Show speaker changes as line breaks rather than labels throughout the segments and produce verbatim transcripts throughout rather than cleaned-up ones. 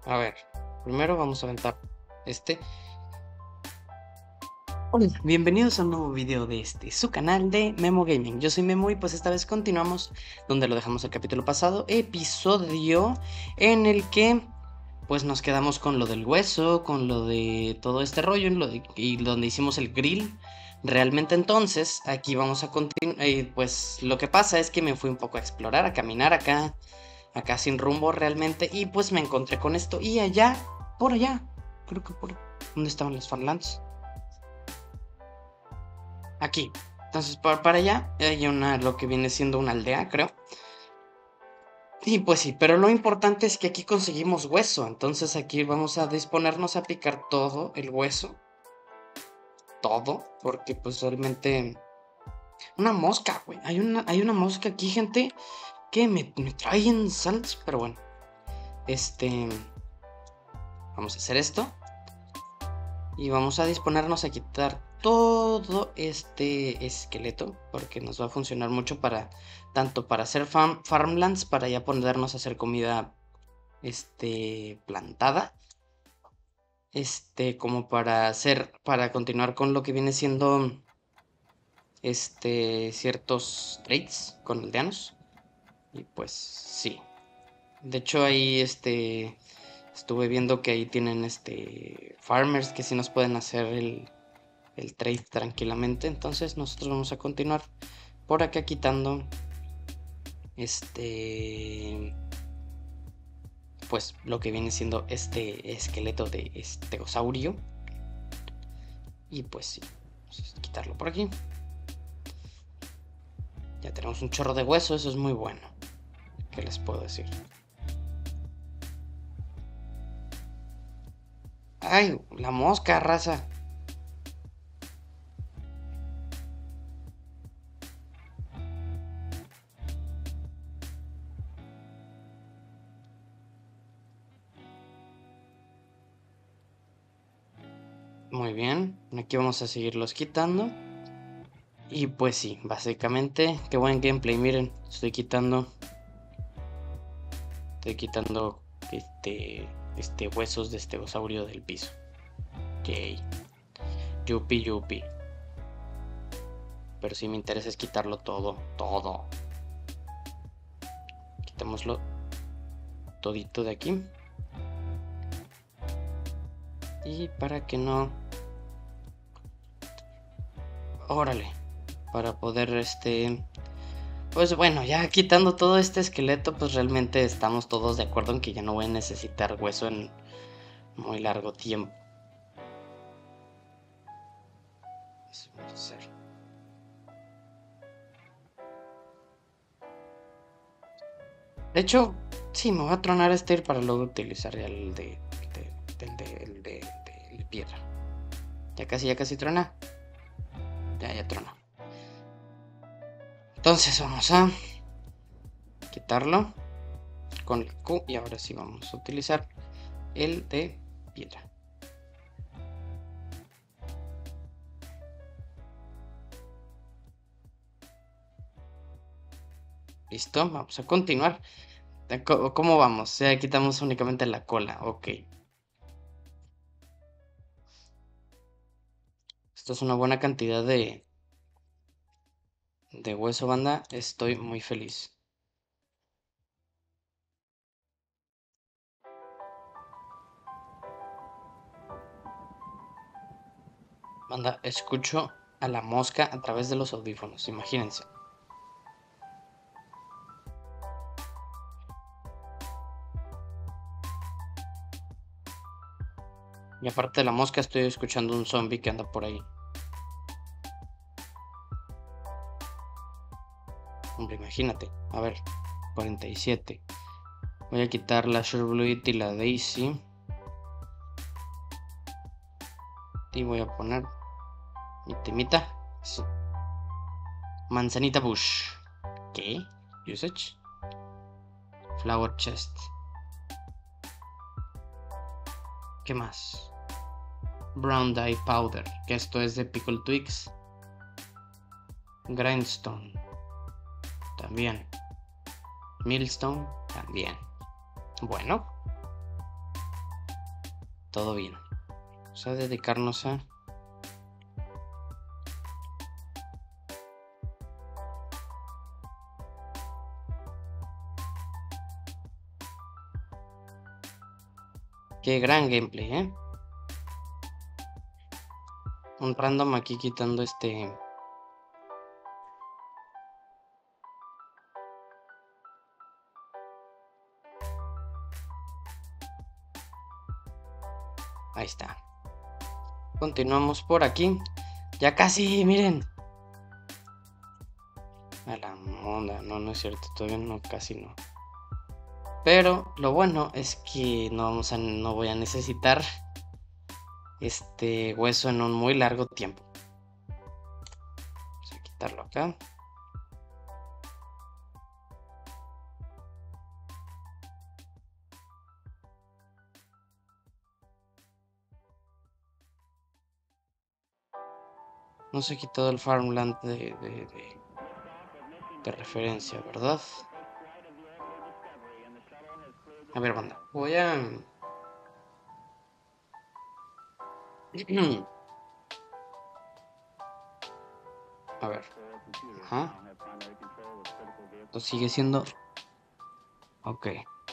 A ver, primero vamos a aventar este. Hola, bienvenidos a un nuevo video de este, su canal de Memo Gaming. Yo soy Memo y pues esta vez continuamos donde lo dejamos el capítulo pasado, episodio en el que pues nos quedamos con lo del hueso, con lo de todo este rollo lo de- y donde hicimos el grill. Realmente entonces aquí vamos a continuar, pues lo que pasa es que me fui un poco a explorar, a caminar acá, acá sin rumbo realmente y pues me encontré con esto y allá, por allá, creo que por... ¿Dónde estaban los Farlands? Aquí. Entonces, para, para allá hay una, lo que viene siendo una aldea, creo. Y pues sí, pero lo importante es que aquí conseguimos hueso. Entonces aquí vamos a disponernos a picar todo el hueso. Todo. Porque pues realmente... Una mosca, güey. Hay una, hay una mosca aquí, gente, que me, me trae en saltos. Pero bueno. Este... Vamos a hacer esto. Y vamos a disponernos a quitar todo este esqueleto, porque nos va a funcionar mucho para, tanto para hacer farm, farmlands, para ya ponernos a hacer comida, este, plantada, este, como para hacer, para continuar con lo que viene siendo, este, ciertos trades con aldeanos. Y pues sí, de hecho ahí, este, estuve viendo que ahí tienen, este, farmers que sí nos pueden hacer el el trade tranquilamente. Entonces nosotros vamos a continuar por acá quitando este, pues lo que viene siendo este esqueleto de estegosaurio. Y pues sí, vamos a quitarlo por aquí. Ya tenemos un chorro de hueso, eso es muy bueno. ¿Qué les puedo decir? ¡Ay! La mosca, raza. Muy bien, aquí vamos a seguirlos quitando. Y pues sí, básicamente, qué buen gameplay, miren, estoy quitando, estoy quitando este, este huesos de estegosaurio del piso. Yay. Yupi, yupi. Pero sí me interesa es quitarlo todo, todo. Quitémoslo todito de aquí. Y para que no... Órale. Para poder, este... Pues bueno, ya quitando todo este esqueleto, pues realmente estamos todos de acuerdo en que ya no voy a necesitar hueso en muy largo tiempo. Eso vamos a hacer. De hecho, sí, me voy a tronar este para luego utilizar ya el de... de, de, de, el de, de, de piedra. Ya casi, ya casi trona. Ya, ya trona. Entonces vamos a quitarlo con el Q y ahora sí vamos a utilizar el de piedra. Listo, vamos a continuar. ¿Cómo vamos? Ya quitamos únicamente la cola, ok. Esto es una buena cantidad de, de hueso, banda. Estoy muy feliz. Banda, escucho a la mosca a través de los audífonos, imagínense. Y aparte de la mosca estoy escuchando un zombie que anda por ahí. Hombre, imagínate. A ver, cuarenta y siete. Voy a quitar la Surebluet y la Daisy. Y voy a poner mi temita. Sí. Manzanita Bush. ¿Qué? Usage. Flower Chest. ¿Qué más? Brown Dye Powder. Que esto es de Pickle Twigs. Grindstone. También. Millstone. También. Bueno. todo bien. Vamos a dedicarnos a... Qué gran gameplay, ¿eh? Un random aquí quitando este... Ahí está. Continuamos por aquí. Ya casi, miren. A la onda, no, no es cierto, todavía no, casi no. Pero lo bueno es que no vamos a, no voy a necesitar este hueso en un muy largo tiempo. Vamos a quitarlo acá. No se ha quitado el farmland de, de, de, de referencia, ¿verdad? A ver, banda, voy a... A ver. Ajá. Esto sigue siendo... Ok.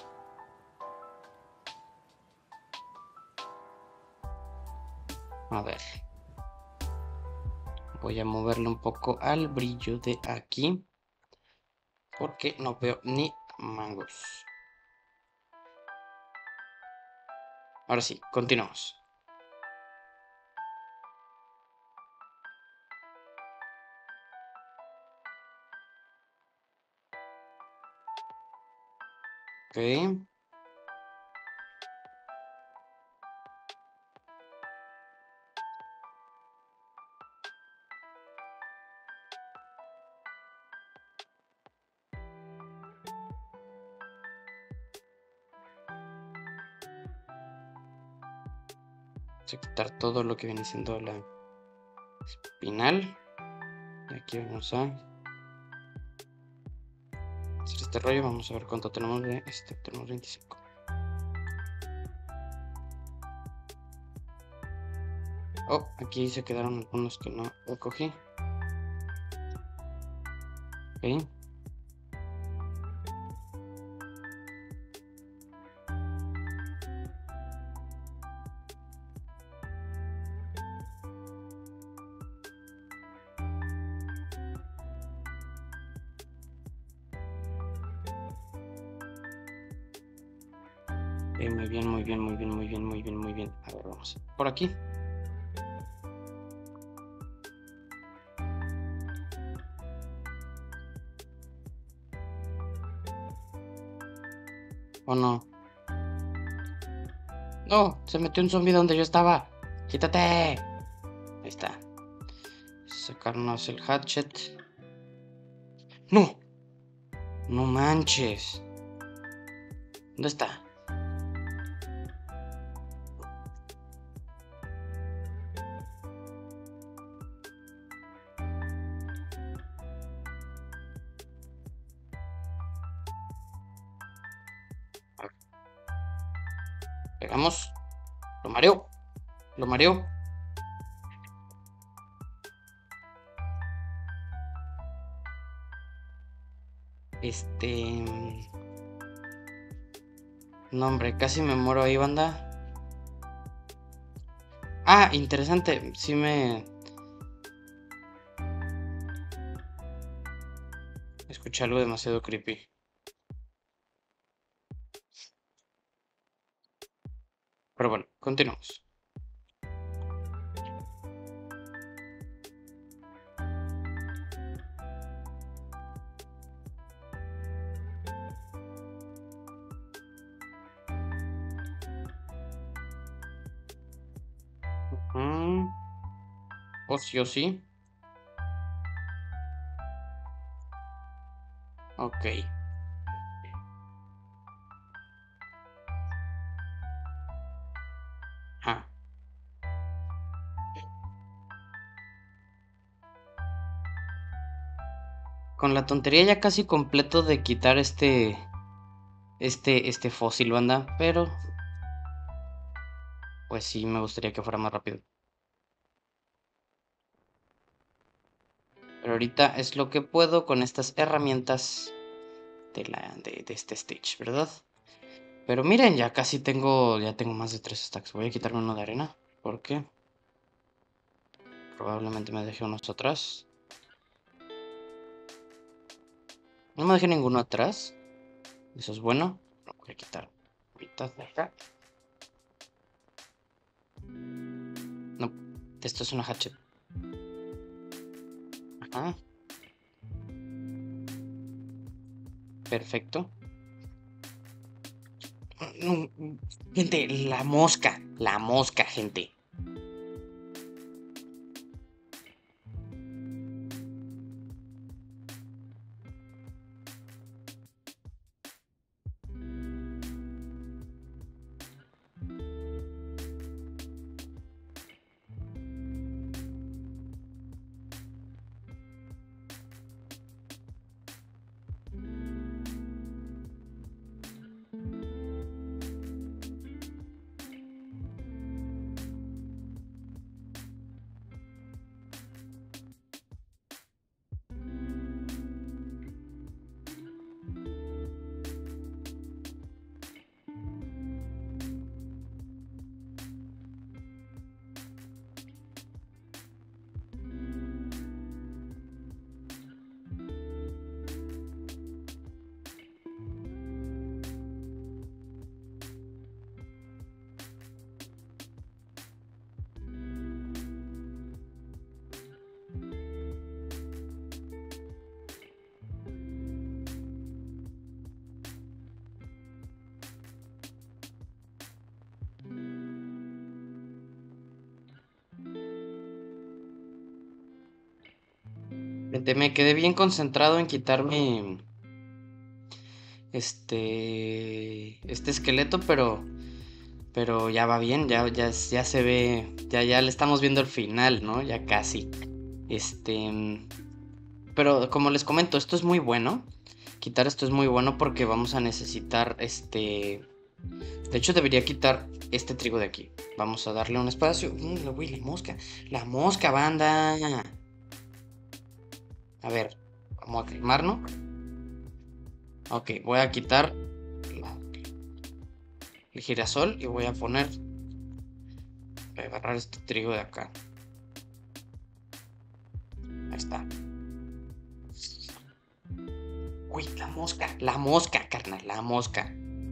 A ver. Voy a moverle un poco al brillo de aquí. Porque no veo ni mangos. Ahora sí, continuamos. Ok. Vamos a quitar todo lo que viene siendo la espinal. Y aquí vamos a hacer este rollo. Vamos a ver cuánto tenemos de este. Tenemos veinticinco. Oh, aquí se quedaron algunos que no recogí. Ok. Okay, muy bien, muy bien, muy bien, muy bien, muy bien, muy bien. A ver, vamos por aquí. ¿O no? No, se metió un zombie donde yo estaba. ¡Quítate! Ahí está. Sacarnos el hatchet. ¡No! No manches. ¿Dónde está? Pegamos. Lo mareo. Lo mareo. Este... No, hombre, casi me muero ahí, banda. Ah, interesante. Sí me... Escuché algo demasiado creepy. Pero bueno, continuamos. Mm. O sí o sí. Ok. Ah. Con la tontería ya casi completo de quitar este... Este, este fósil, banda. Pero... pues sí me gustaría que fuera más rápido. Pero ahorita es lo que puedo con estas herramientas de, la, de, de este stage, ¿verdad? Pero miren, ya casi tengo, ya tengo más de tres stacks. Voy a quitarme uno de arena, porque probablemente me deje unos atrás. No me dejé ninguno atrás. Eso es bueno. Lo voy a quitar mitad de acá. No, esto es una hatchet. Ajá. Perfecto. No, gente, la mosca. La mosca, gente. Gente, me quedé bien concentrado en quitarme este este esqueleto, pero pero ya va bien, ya ya ya se ve, ya ya le estamos viendo el final, ¿no? Ya casi. Este, pero como les comento, esto es muy bueno. Quitar esto es muy bueno porque vamos a necesitar este. De hecho, debería quitar este trigo de aquí. Vamos a darle un espacio. Mm, uy, la mosca. La mosca, banda. A ver, vamos a calmarnos. Ok, voy a quitar la- el girasol y voy a poner. Voy a agarrar este trigo de acá. Ahí está. Uy, la mosca. La mosca, carnal. La mosca.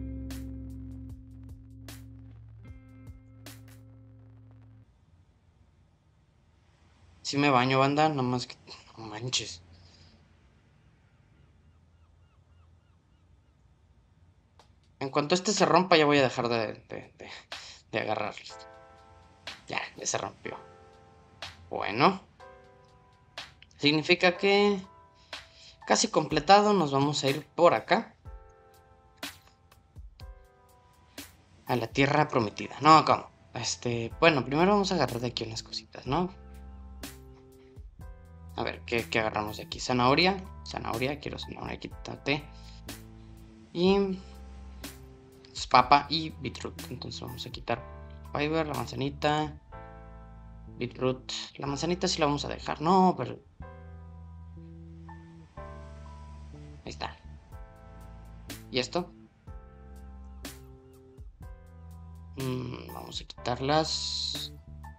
Si me baño, banda. Nomás que. No manches. En cuanto este se rompa, ya voy a dejar de, de, de, de agarrarlo. Ya, ya se rompió. Bueno, significa que casi completado. Nos vamos a ir por acá. A la tierra prometida. No, ¿cómo? Este, bueno, primero vamos a agarrar de aquí unas cositas, ¿no? A ver, ¿qué, qué agarramos de aquí? Zanahoria. Zanahoria, quiero zanahoria, quítate. Y es papa y beetroot. Entonces vamos a quitar fiber, la manzanita, beetroot. La manzanita sí la vamos a dejar. No, pero ahí está. ¿Y esto? Mm, vamos a quitarlas.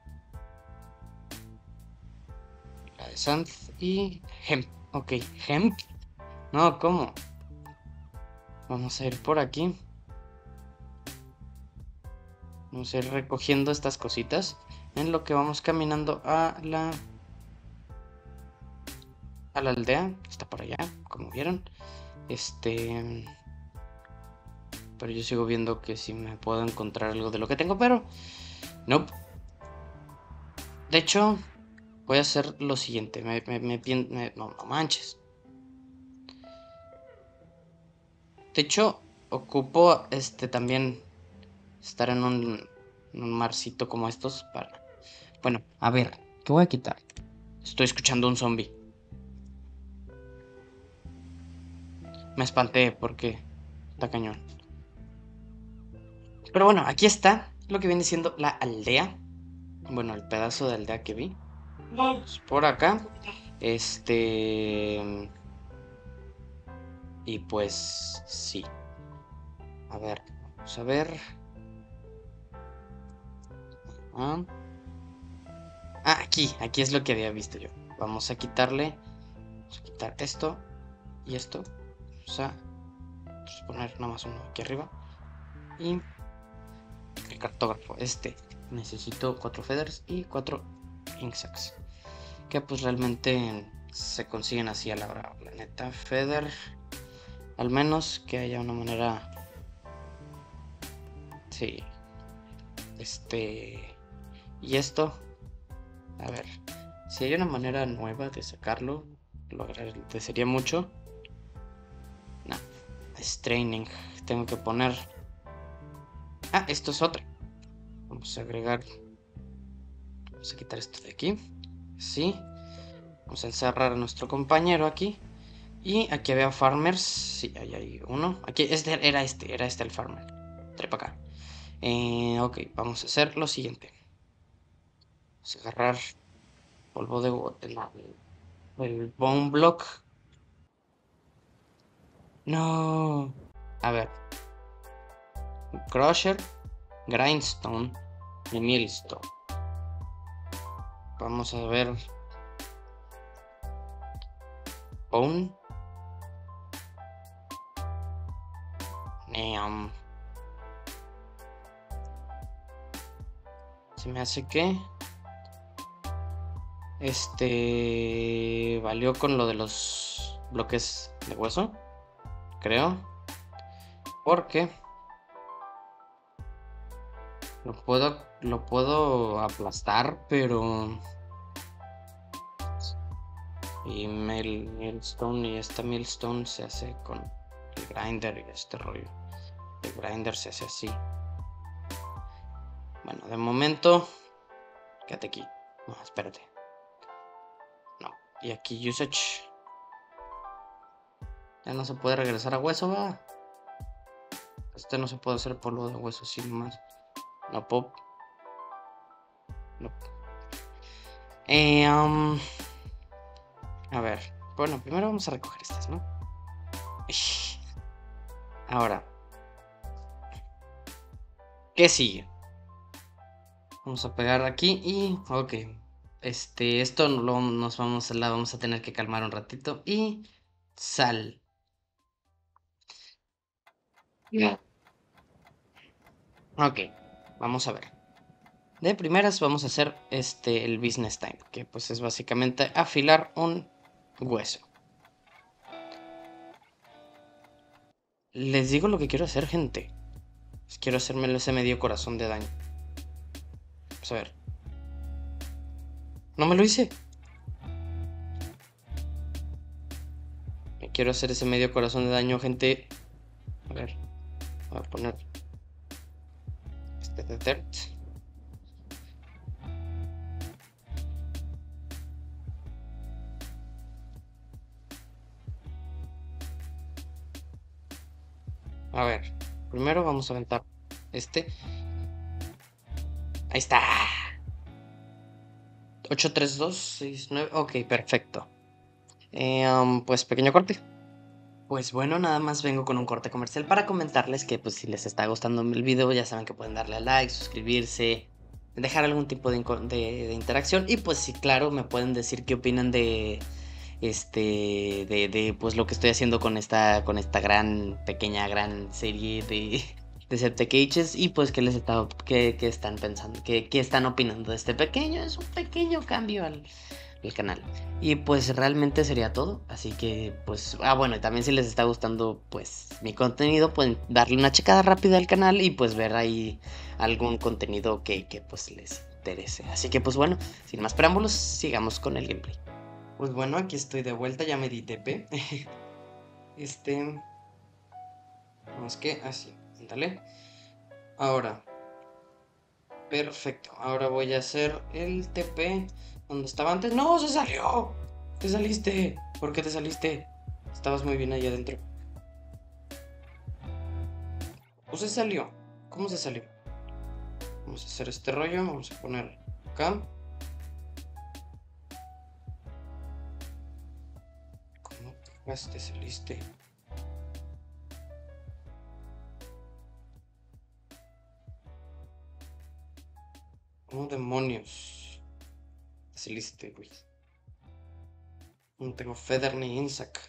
La de Sand y Hemp. Ok, Hemp. No, ¿cómo? Vamos a ir por aquí. Vamos a ir recogiendo estas cositas en lo que vamos caminando a la a la aldea. Está por allá, como vieron. Este, pero yo sigo viendo que si me puedo encontrar algo de lo que tengo, pero no. De hecho, voy a hacer lo siguiente. Me, me, me, me no, no manches. De hecho, ocupo este también estar en un, en un marcito como estos para. Bueno, a ver, ¿qué voy a quitar? Estoy escuchando un zombie. Me espanté porque está cañón. Pero bueno, aquí está. lo que viene siendo la aldea. Bueno, el pedazo de aldea que vi. Pues por acá. Este... Y pues sí. A ver, vamos a ver. Ah, ah, aquí, aquí es lo que había visto yo. Vamos a quitarle. Vamos a quitar esto y esto. Vamos a poner nada más uno aquí arriba. Y el cartógrafo, este. Necesito cuatro feathers y cuatro ink sacs. Que pues realmente se consiguen así a la brava. La neta, feather. Al menos que haya una manera. Sí. Este. Y esto. A ver. Si hay una manera nueva de sacarlo, lo agradecería mucho. No. Es training. Tengo que poner. Ah, esto es otra. Vamos a agregar. Vamos a quitar esto de aquí. Sí. Vamos a encerrar a nuestro compañero aquí. Y aquí había farmers. Sí, ahí hay uno. Aquí este era este. Era este el farmer. Trae para acá. Eh, ok, vamos a hacer lo siguiente. Vamos a agarrar polvo de el, el bone block. No. A ver. Crusher, grindstone y millstone. Vamos a ver. Bone. Neam. Se me hace que este valió con lo de los bloques de hueso, creo, porque lo puedo lo puedo aplastar, pero y Mill, millstone y esta millstone se hace con el grinder y este rollo. El grinder se hace así. Bueno, de momento quédate aquí. No, espérate. No. Y aquí usage. Ya no se puede regresar a hueso, va. Este no se puede hacer polvo de hueso sin más. No pop. No. Eh, um, a ver. Bueno, primero vamos a recoger estas, ¿no? Ahora. ¿Qué sigue? Vamos a pegar aquí y... Ok. Este, esto lo, nos vamos a la vamos a tener que calmar un ratito. Y... Sal. Yeah. Ok. Vamos a ver. De primeras vamos a hacer este el business time, que pues es básicamente afilar un hueso. Les digo lo que quiero hacer, gente. Quiero hacerme ese medio corazón de daño. Vamos a ver. No me lo hice. Me quiero hacer ese medio corazón de daño, gente. A ver. Voy a poner este de dirt. A ver. Primero vamos a aventar este. Ahí está. ocho, tres, dos, seis, nueve. Ok, perfecto. Eh, um, pues pequeño corte. Pues bueno, nada más vengo con un corte comercial para comentarles que pues si les está gustando el video ya saben que pueden darle a like, suscribirse, dejar algún tipo de, de, de interacción y pues sí, claro, me pueden decir qué opinan de este de, de pues lo que estoy haciendo con esta con esta gran pequeña gran serie de de Septecages y pues qué les está qué, qué están pensando, qué, qué están opinando de este pequeño, es un pequeño cambio al el canal. Y pues realmente sería todo. Así que pues, ah bueno, y también si les está gustando pues mi contenido, pueden darle una checada rápida al canal y pues ver ahí algún contenido que, que pues les interese. Así que pues bueno, sin más preámbulos, sigamos con el gameplay. Pues bueno, aquí estoy de vuelta, ya me di T P. Este... Vamos que así, dale. Ahora. Perfecto, ahora voy a hacer el T P donde estaba antes. ¡No! ¡Se salió! ¡Te saliste! ¿Por qué te saliste? Estabas muy bien ahí adentro. ¿O se salió? ¿Cómo se salió? Vamos a hacer este rollo. Vamos a poner acá. ¿Cómo este saliste? ¿Cómo demonios saliste, güey? No tengo Feather ni Insac.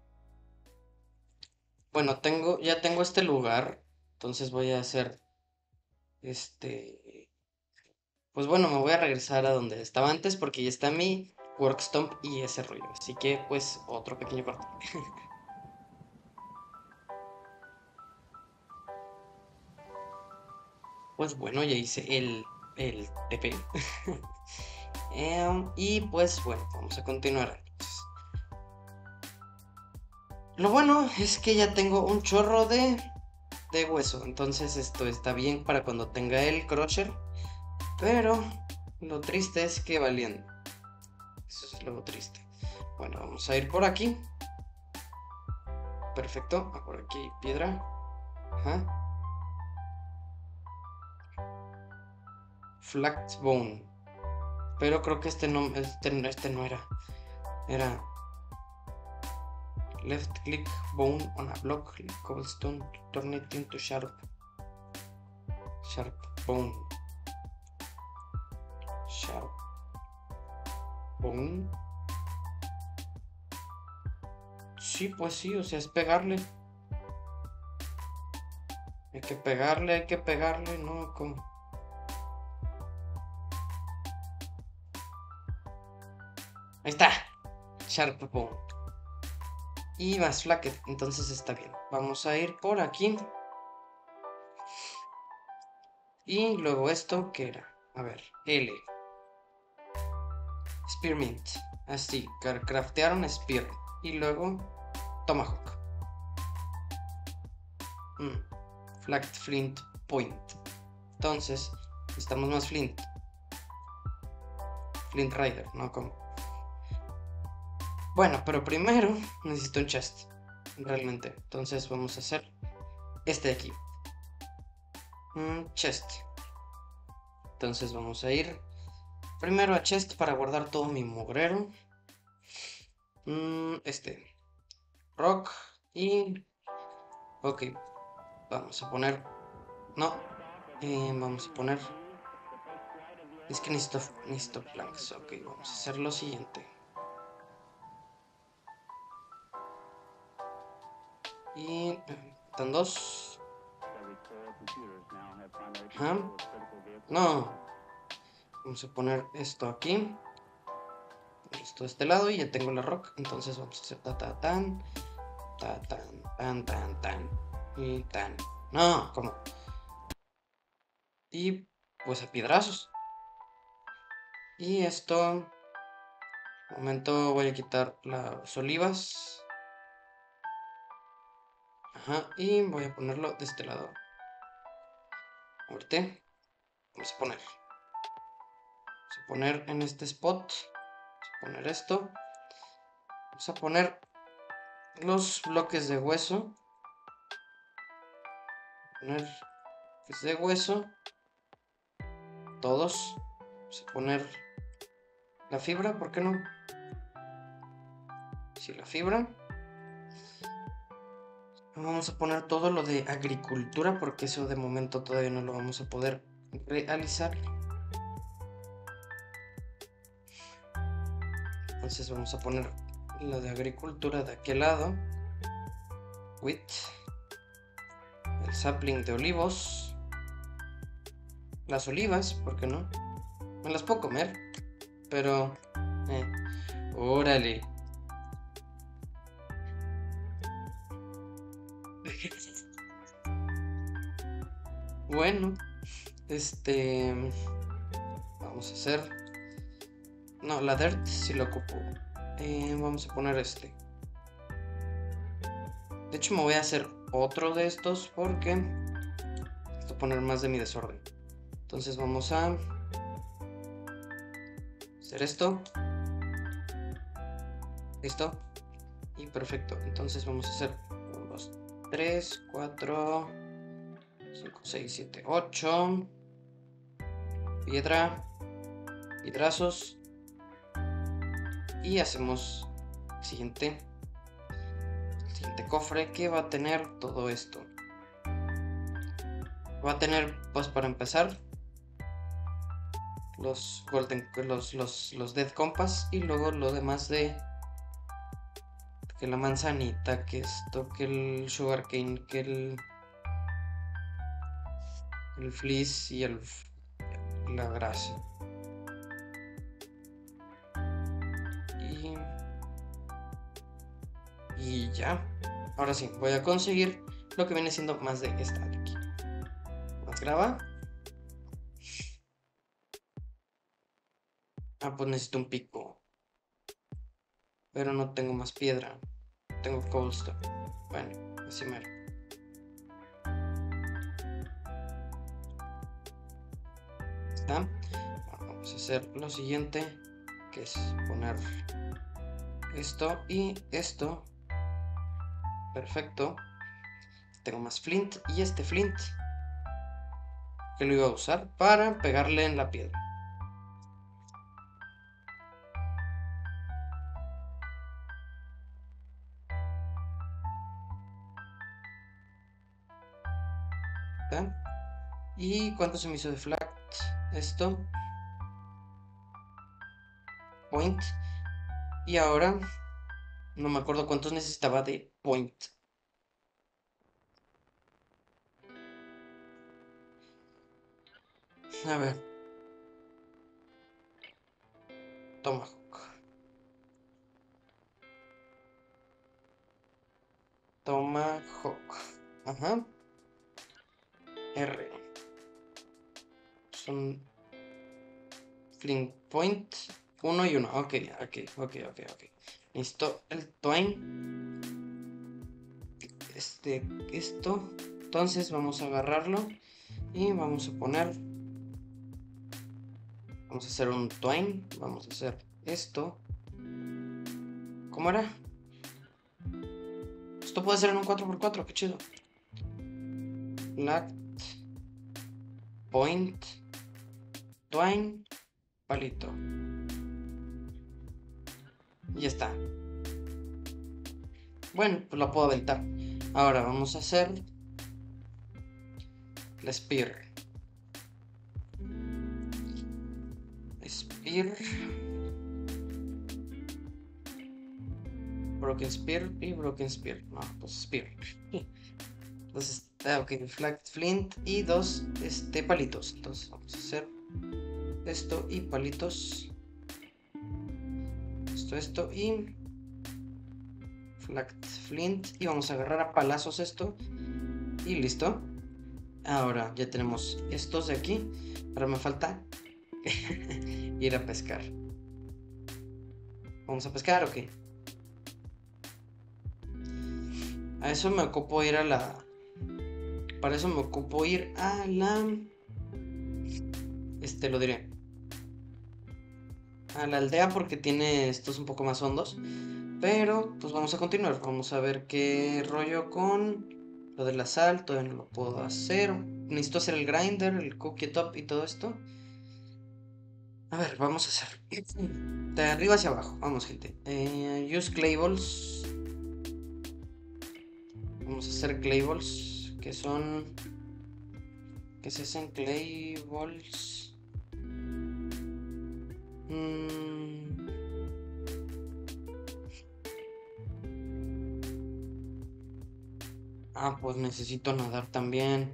Bueno, tengo, ya tengo este lugar. Entonces voy a hacer este. Pues bueno, me voy a regresar a donde estaba antes porque ya está mi Workstomp y ese rollo. Así que pues otro pequeño corte. Pues bueno, ya hice el, el T P. Em, y pues bueno, vamos a continuar. Lo bueno es que ya tengo un chorro de, de hueso. Entonces esto está bien para cuando tenga el crusher. Pero lo triste es que valiendo. Eso es lo triste. Bueno, vamos a ir por aquí. Perfecto. Ah, por aquí piedra. Ajá. Flat Bone. Pero creo que este no, este, este no era. Era left click bone on a block, cobblestone, turn it into sharp. Sharp bone. Sharp bone. Sí, pues sí, o sea, es pegarle. Hay que pegarle, hay que pegarle, ¿no? Como... Ahí está. Sharp bone. Y más flacket, entonces está bien. Vamos a ir por aquí. Y luego esto, ¿qué era? A ver, L. Spearmint. Así, craftearon Spear. Y luego Tomahawk. Mm. Flat Flint Point. Entonces, necesitamos más Flint. Flint Rider, ¿no? Como. Bueno, pero primero necesito un chest. Realmente. Entonces vamos a hacer este de aquí. Un chest. Entonces vamos a ir primero a chest para guardar todo mi mugrero. Mm, este. Rock. Y... Ok. Vamos a poner... No. Eh, vamos a poner... Es que necesito, necesito planks. Ok, vamos a hacer lo siguiente. Y... Están dos. Ajá. No. Vamos a poner esto aquí. Esto de este lado y ya tengo la rock. Entonces vamos a hacer ta ta tan. Ta tan tan tan tan. Y tan. No, ¿cómo? Y pues a piedrazos. Y esto. Un momento, voy a quitar las olivas. Ajá. Y voy a ponerlo de este lado. Ahorita. Vamos a poner. Vamos a poner en este spot. Vamos a poner esto. Vamos a poner los bloques de hueso. Poner bloques de hueso. Todos. Vamos a poner la fibra, ¿por qué no? Sí, la fibra. Vamos a poner todo lo de agricultura porque eso de momento todavía no lo vamos a poder realizar. Entonces vamos a poner lo de agricultura de aquel lado. With el sapling de olivos. Las olivas, ¿por qué no? Me las puedo comer, pero... Eh, órale. Bueno, este... Vamos a hacer... No, la dirt sí lo ocupo. Eh, vamos a poner este. De hecho me voy a hacer otro de estos porque... Voy a poner más de mi desorden. Entonces vamos a... hacer esto. Listo. Y perfecto. Entonces vamos a hacer uno, dos, tres, cuatro, cinco, seis, siete, ocho. piedra, piedrazos. Y hacemos el siguiente, el siguiente cofre que va a tener todo esto. Va a tener, pues para empezar, los golden, los, los, los dead compass, y luego lo demás de que la manzanita, que esto, que el sugarcane, que el el fleece y el la grasa. Y y ya. Ahora sí, voy a conseguir lo que viene siendo más de esta de aquí. Más grava. Ah, pues necesito un pico. Pero no tengo más piedra. Tengo cobblestone. Bueno, así mero. ¿Está? Vamos a hacer lo siguiente, que es poner esto y esto. Perfecto. Tengo más flint y este flint que lo iba a usar para pegarle en la piedra. ¿Está? ¿Y cuánto se me hizo de flat? Esto. Point. Y ahora no me acuerdo cuántos necesitaba de point. A ver. Tomahawk. Tomahawk. Ajá. R. Son flint point. Uno y uno. Ok, ok, ok, ok, ok. Listo. El twine. Este, esto. Entonces vamos a agarrarlo. Y vamos a poner. Vamos a hacer un twine. Vamos a hacer esto. ¿Cómo era? Esto puede ser en un cuatro por cuatro, qué chido. Flat. Point. Twine. Palito. Y ya está. Bueno, pues la puedo aventar. Ahora vamos a hacer la spear. Spear. Broken Spear y Broken Spear. No, pues Spear. Entonces, ah, ok, Flat Flint y dos este, palitos. Entonces vamos a hacer esto y palitos. Esto, esto y Flat Flint. Y vamos a agarrar a palazos esto. Y listo. Ahora ya tenemos estos de aquí. Ahora me falta ir a pescar. ¿Vamos a pescar o qué? A eso me ocupo ir a la... Para eso me ocupo ir a la... Este, lo diré. A la aldea porque tiene estos un poco más hondos. Pero, pues vamos a continuar. Vamos a ver qué rollo con lo de la sal. Todavía no lo puedo hacer. Necesito hacer el grinder, el cookie top y todo esto. A ver, vamos a hacer. De arriba hacia abajo. Vamos, gente. Eh, use clay balls. Vamos a hacer clay balls. Que son... ¿Qué se hacen clay balls? Mm. Ah, pues necesito nadar también.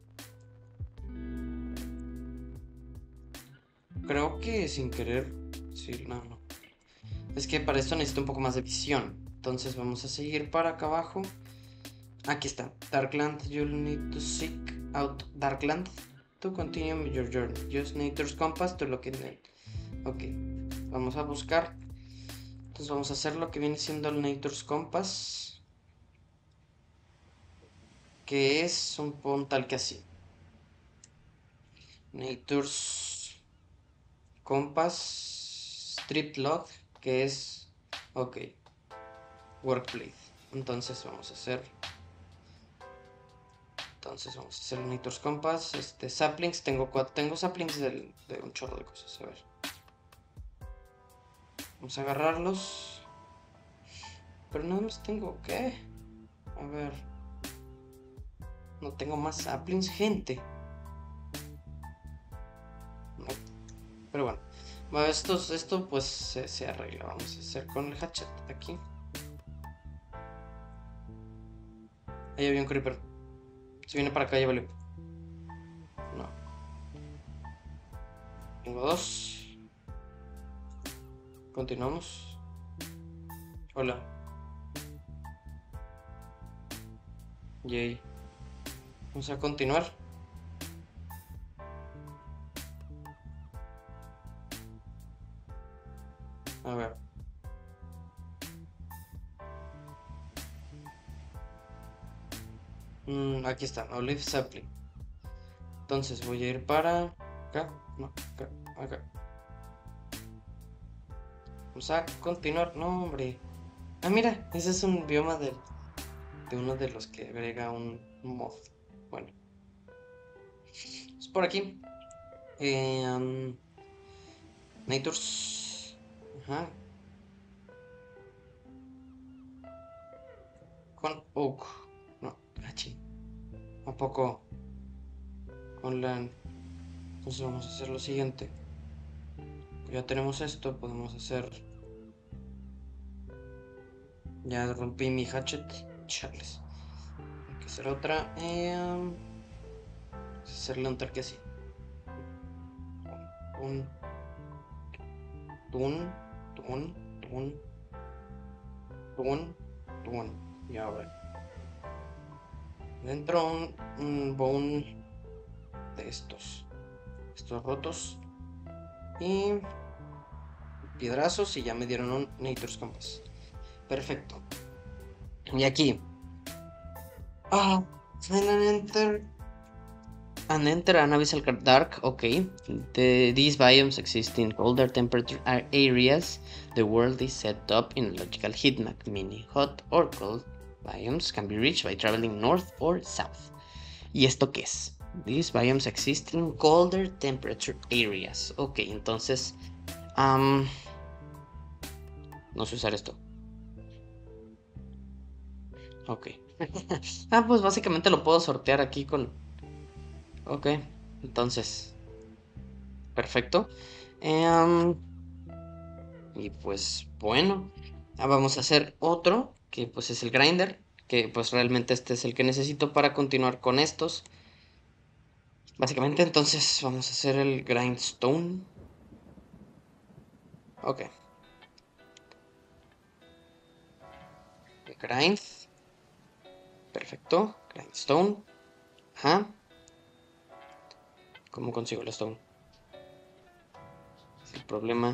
Creo que sin querer... Sí, no, no. Es que para esto necesito un poco más de visión. Entonces vamos a seguir para acá abajo. Aquí está. Darkland, you'll need to seek out Darkland to continue your journey. Use Nature's Compass to locate it. Ok. Vamos a buscar. Entonces vamos a hacer lo que viene siendo el Nature's Compass. Que es un, un tal que así. Nature's Compass Strip Log. Que es... Ok. Workplace. Entonces vamos a hacer... Entonces vamos a hacer Nature's Compass. Este, saplings, tengo cuatro, tengo saplings del, de un chorro de cosas. A ver. Vamos a agarrarlos. Pero nada más tengo, ¿qué? A ver. No tengo más saplings, gente. No. Pero bueno. Bueno, esto, esto pues se, se arregla. Vamos a hacer con el hatchet aquí. Ahí había un creeper. Se viene para acá, ya vale. No. Tengo dos. Continuamos. Hola. Yay. Vamos a continuar. A ver. Mm, aquí está, Olive Sapling. Entonces voy a ir para acá. No, acá, acá. Vamos a continuar. No, hombre. Ah, mira, ese es un bioma de, de uno de los que agrega un mod. Bueno. Es por aquí. Eh, um, Natures. Ajá. Con Oak. No, Hachi. ¿A poco? Con Land. Entonces vamos a hacer lo siguiente. Ya tenemos esto, podemos hacer. Ya rompí mi hatchet. Charles. Hay que hacer otra. Eh, um, hacerle un tarque así. Un. Tun. Tun. Tun. Tun. Tun. Y ahora. Dentro un, un bone de estos. Estos rotos. Y piedrazos y ya me dieron un Nature's Compass. Perfecto. Y aquí. Ah, an enter. An enter an abyssal dark. Okay. The, these biomes exist in colder temperature areas. The world is set up in a logical heat map, meaning hot or cold biomes can be reached by traveling north or south. ¿Y esto qué es? These biomes exist in colder temperature areas. Ok, entonces. Um, no sé usar esto. Ok. Ah, pues básicamente lo puedo sortear aquí con. Ok, entonces. Perfecto. Um, y pues bueno. Ah, vamos a hacer otro. Que pues es el grinder. Que pues realmente este es el que necesito para continuar con estos. Básicamente entonces vamos a hacer el grindstone. Ok. Grind. Perfecto. Grindstone. Ajá. ¿Cómo consigo el stone? Es el problema.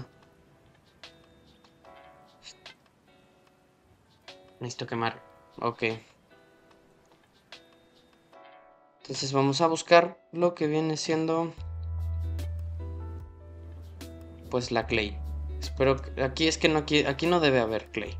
Necesito quemar. Ok. Entonces vamos a buscar lo que viene siendo. Pues la clay. Espero que. Aquí es que no, aquí, aquí no debe haber clay.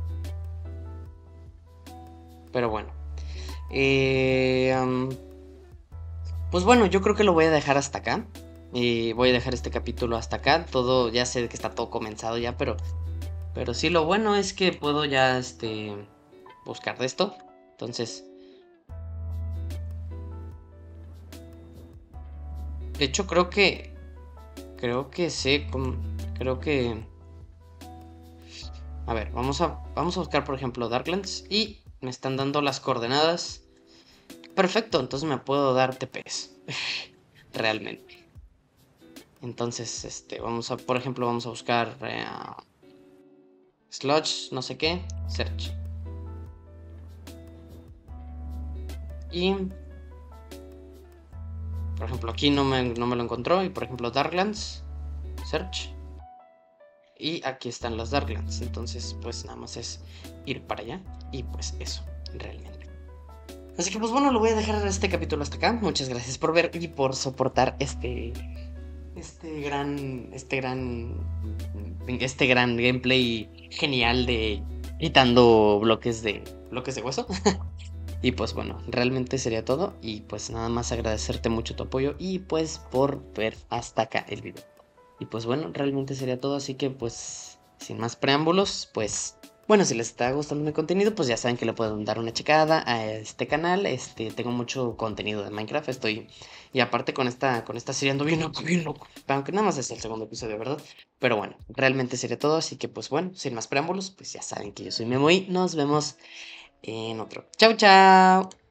Pero bueno. Eh, um, pues bueno, yo creo que lo voy a dejar hasta acá. Y voy a dejar este capítulo hasta acá. Todo, ya sé que está todo comenzado ya, pero. Pero sí, lo bueno es que puedo ya este. buscar de esto. Entonces. De hecho, creo que. Creo que sé. Creo que. A ver, vamos a, vamos a buscar, por ejemplo, Darklands. Y me están dando las coordenadas. Perfecto, entonces me puedo dar T Ps. Realmente. Entonces, este, vamos a, por ejemplo, vamos a buscar eh, Sludge, no sé qué, Search. Y, por ejemplo, aquí no me, no me lo encontró. Y, por ejemplo, Darklands, Search. Y aquí están las Darklands. Entonces, pues nada más es ir para allá. Y pues eso, realmente. Así que pues bueno, lo voy a dejar este capítulo hasta acá. Muchas gracias por ver y por soportar este. Este gran. Este gran. Este gran gameplay genial de. Quitando bloques de. bloques de hueso. Y pues bueno, realmente sería todo. Y pues nada más agradecerte mucho tu apoyo y pues por ver hasta acá el video. Y pues bueno, realmente sería todo, así que pues sin más preámbulos, pues bueno, si les está gustando mi contenido, pues ya saben que le pueden dar una checada a este canal. Este, tengo mucho contenido de Minecraft, estoy y aparte con esta con esta serie ando bien loco, bien loco, aunque nada más es el segundo episodio, ¿verdad? Pero bueno, realmente sería todo, así que pues bueno, sin más preámbulos, pues ya saben que yo soy Memo y nos vemos en otro. Chao, chao.